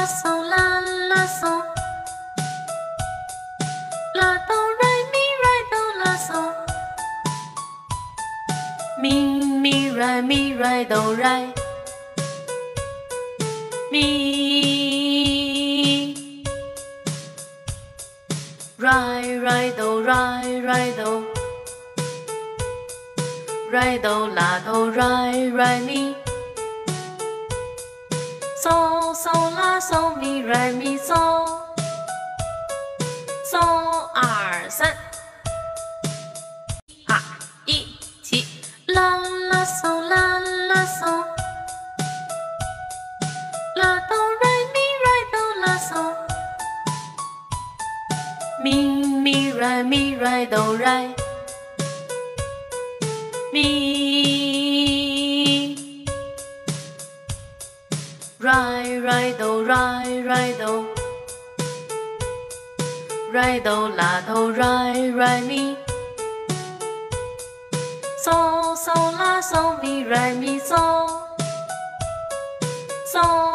嗦啦啦嗦，啦哆来咪来哆啦嗦，咪来哆来，咪来哆哆。 来哆啦哆来咪，嗦啦嗦咪来咪嗦，嗦二三，一起啦啦嗦啦啦嗦，啦哆来咪哆啦嗦，咪来哆来。 咪哆啦哆来咪，嗦啦嗦咪来咪嗦，嗦。